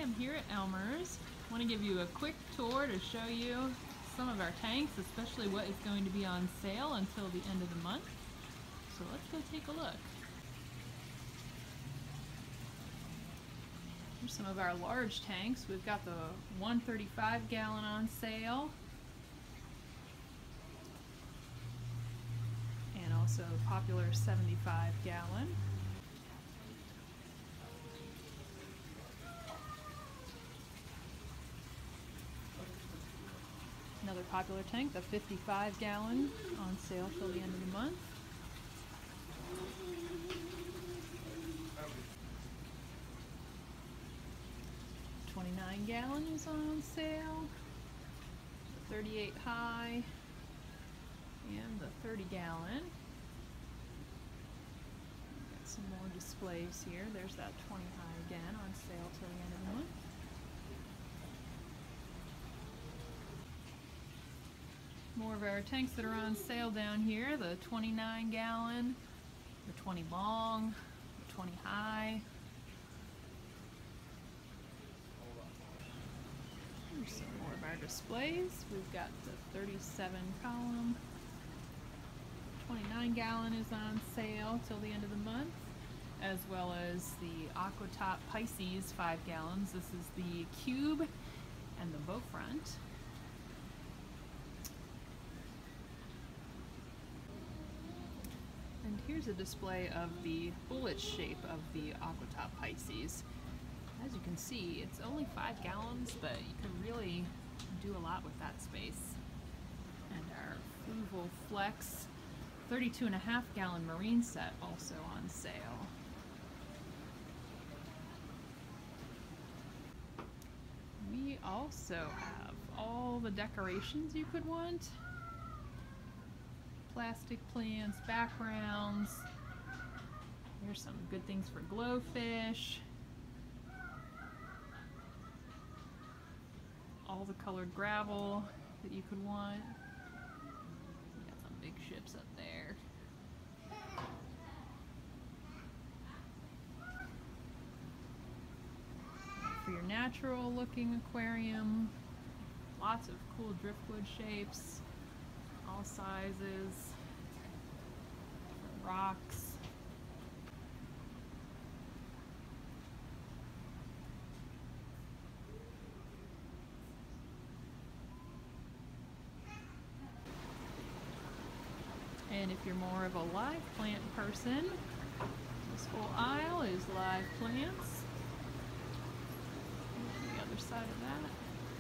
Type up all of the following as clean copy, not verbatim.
I'm here at Elmer's. I want to give you a quick tour to show you some of our tanks, especially what is going to be on sale until the end of the month. So let's go take a look. Here's some of our large tanks. We've got the 135 gallon on sale. And also the popular 75 gallon. Another popular tank, the 55 gallon, on sale till the end of the month. The 29 gallon is on sale. The 38 high and the 30 gallon. Got some more displays here. There's that 20 high again on sale till the end of the month. More of our tanks that are on sale down here, the 29 gallon, the 20 long, the 20 high. Here's some more of our displays. We've got the 37 column, 29 gallon is on sale till the end of the month, as well as the Aquatop Pisces 5 gallons. This is the cube and the bow front. And here's a display of the bullet shape of the Aquatop Pisces. As you can see, it's only 5 gallons, but you can really do a lot with that space. And our Frugal Flex 32.5 gallon marine set also on sale. We also have all the decorations you could want. Plastic plants, backgrounds. Here's some good things for glowfish. All the colored gravel that you could want. Got some big ships up there. For your natural looking aquarium, lots of cool driftwood shapes. All sizes, rocks. And if you're more of a live plant person, this whole aisle is live plants. And the other side of that.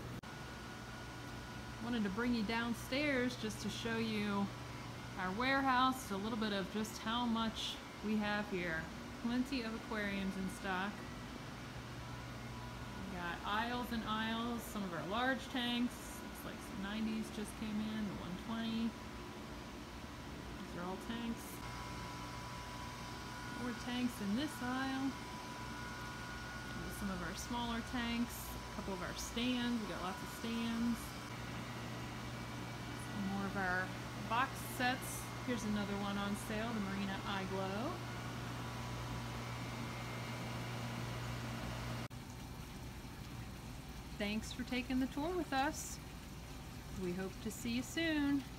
Wanted to bring you downstairs just to show you our warehouse, a little bit of just how much we have here. Plenty of aquariums in stock. We got aisles and aisles, some of our large tanks. Looks like some 90s just came in, the 120. These are all tanks. More tanks in this aisle. Some of our smaller tanks, a couple of our stands. We got lots of stands. More of our box sets. Here's another one on sale, the Marina Eye Glow. Thanks for taking the tour with us. We hope to see you soon.